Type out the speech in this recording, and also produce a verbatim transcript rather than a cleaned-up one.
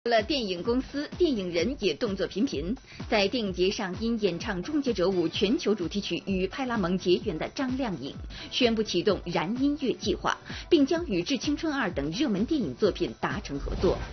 了电影公司，电影人也动作频频。在电影节上因演唱《终结者五》全球主题曲与派拉蒙结缘的张靓颖，宣布启动燃音乐计划，并将与《致青春二》等热门电影作品达成合作。